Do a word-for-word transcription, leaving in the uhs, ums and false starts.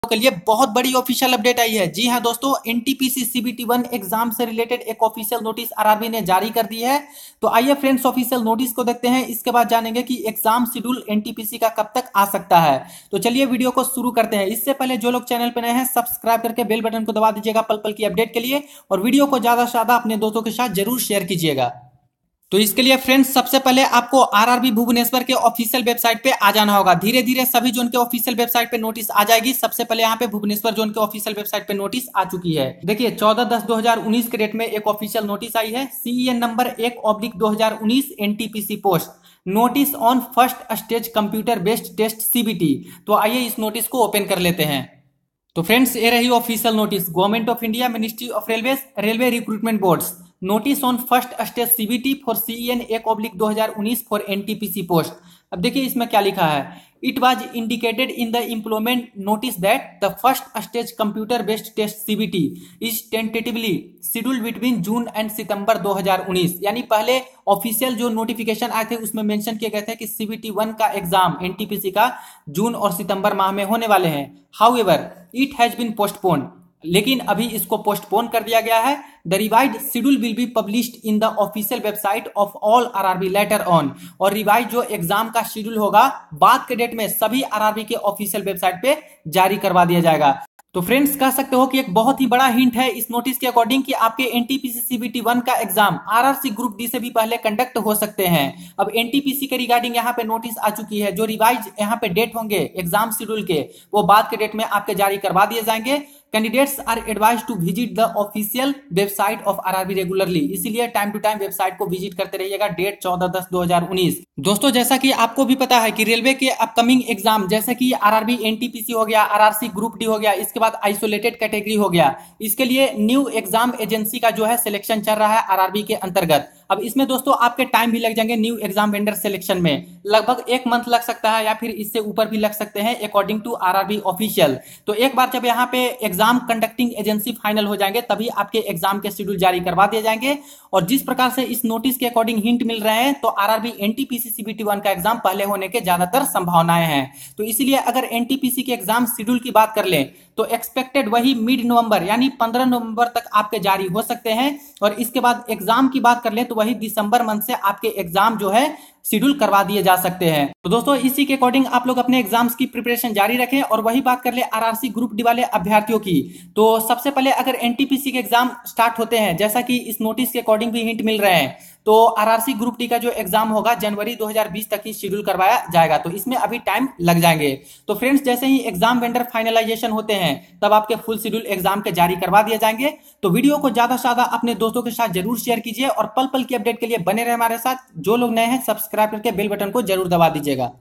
के लिए बहुत बड़ी ऑफिशियल अपडेट आई है। जी हां दोस्तों, एनटीपीसी सीबीटी वन एग्जाम से रिलेटेड एक ऑफिशियल नोटिस आरआरबी ने जारी कर दी है। तो आइए फ्रेंड्स ऑफिशियल नोटिस को देखते हैं, इसके बाद जानेंगे कि एग्जाम शेड्यूल एनटीपीसी का कब तक आ सकता है। तो चलिए वीडियो को शुरू करते हैं। इससे पहले जो लोग चैनल पर नए हैं सब्सक्राइब करके बेल बटन को दबा दीजिएगा पल पल की अपडेट के लिए, और वीडियो को ज्यादा से ज्यादा अपने दोस्तों के साथ जरूर शेयर कीजिएगा। तो इसके लिए फ्रेंड्स सबसे पहले आपको आरआरबी भुवनेश्वर के ऑफिशियल वेबसाइट पे आ जाना होगा। धीरे धीरे सभी जोन के ऑफिशियल वेबसाइट पे नोटिस आ जाएगी। सबसे पहले यहाँ पे भुवनेश्वर जोन के ऑफिशियल वेबसाइट पे नोटिस आ चुकी है। देखिए चौदह दस दो हजार उन्नीस के डेट में एक ऑफिशियल नोटिस आई है। सीईएन नंबर एक ऑब्लिक दो हजार उन्नीस NTPC post notice on first stage computer based test CBT. तो आइए इस नोटिस को ओपन कर लेते हैं। तो फ्रेंड्स ये रही official notice, government of India, ministry of railway, railway recruitment boards, notice on first stage CBT for CEN एक ऑब्लिक दो हजार उन्नीस फॉर एनटीपीसी पोस्ट। अब देखिए इसमें क्या लिखा है। It was indicated in the employment notice that the first stage computer based test CBT is tentatively scheduled between June and September दो हजार उन्नीस। यानी पहले ऑफिशियल जो नोटिफिकेशन आए थे उसमें मेंशन किए गए थे कि सीबीटी वन का एग्जाम एनटीपीसी का जून और सितंबर माह में होने वाले हैं। However it has been postponed, लेकिन अभी इसको पोस्टपोन कर दिया गया है। The revised schedule will be published in the official website of all RRB later on. और रिवाइज जो एग्जाम का शेड्यूल होगा बाद के डेट में सभी आरआरबी के ऑफिशियल वेबसाइट पे जारी करवा दिया जाएगा। तो फ्रेंड्स कह सकते हो कि एक बहुत ही बड़ा हिंट है इस नोटिस के अकॉर्डिंग कि आपके एनटीपीसी सीबीटी वन का एग्जाम आरआरसी ग्रुप डी से भी पहले कंडक्ट हो सकते हैं। अब एनटीपीसी के रिगार्डिंग यहाँ पे नोटिस आ चुकी है। जो रिवाइज यहाँ पे डेट होंगे एग्जाम शेड्यूल के वो बाद के डेट में आपके जारी करवा दिए जाएंगे। Candidates are advised to visit the official website of RRB regularly, इसीलिए टाइम टू टाइम वेबसाइट को विजिट करते रहिएगा। डेट चौदह दस दो हजार उन्नीस। दोस्तों जैसा कि आपको भी पता है कि रेलवे के अपकमिंग एग्जाम जैसे कि आरआरबी एनटीपीसी हो गया, आरआरसी ग्रुप डी हो गया, इसके बाद आइसोलेटेड कैटेगरी हो गया, इसके लिए न्यू एग्जाम एजेंसी का जो है सिलेक्शन चल रहा है आरआरबी के अंतर्गत। अब इसमें दोस्तों आपके टाइम भी लग जाएंगे न्यू एग्जाम वेंडर सिलेक्शन में, लगभग एक मंथ लग सकता है या फिर इससे ऊपर भी लग सकते हैं अकॉर्डिंग टू आरआरबी ऑफिशियल। तो एक बार जब यहाँ पे एग्जाम कंडक्टिंग एजेंसी फाइनल हो जाएंगे तभी आपके एग्जाम के शेड्यूल जारी करवा दिए जाएंगे। और जिस प्रकार से इस नोटिस के अकॉर्डिंग हिंट मिल रहे हैं तो आरआरबी एनटीपीसी सीबीटी वन का एग्जाम पहले होने के ज्यादातर संभावनाएं हैं। तो इसीलिए अगर एनटीपीसी के एग्जाम शेड्यूल की बात कर लें तो एक्सपेक्टेड वही मिड नवंबर यानी पंद्रह नवंबर तक आपके जारी हो सकते हैं। और इसके बाद एग्जाम की बात कर लें तो वही दिसंबर मंथ से आपके एग्जाम जो है शेड्यूल करवा दिए जा सकते हैं। तो दोस्तों इसी के अकॉर्डिंग आप लोग अपने एग्जाम्स की प्रिपरेशन जारी रखें। और वही बात कर ले आरआरसी ग्रुप डी वाले अभ्यर्थियों की, तो सबसे पहले अगर एनटीपीसी के एग्जाम स्टार्ट होते हैं जैसा कि इस नोटिस के अकॉर्डिंग भी हिंट मिल रहे हैं, तो आरआरसी ग्रुप डी का जो एग्जाम होगा जनवरी दो हजार बीस तक ही शेड्यूल करवाया जाएगा। तो इसमें अभी टाइम लग जाएंगे। तो फ्रेंड्स जैसे ही एग्जाम वेंडर फाइनलाइजेशन होते हैं तब आपके फुल शेड्यूल एग्जाम के जारी करवा दिए जाएंगे। तो वीडियो को ज्यादा से ज्यादा अपने दोस्तों के साथ जरूर शेयर कीजिए और पल पल की अपडेट के लिए बने रहे हमारे साथ। जो लोग नए हैं सब्सक्राइब करके बेल बटन को जरूर दबा दीजिएगा।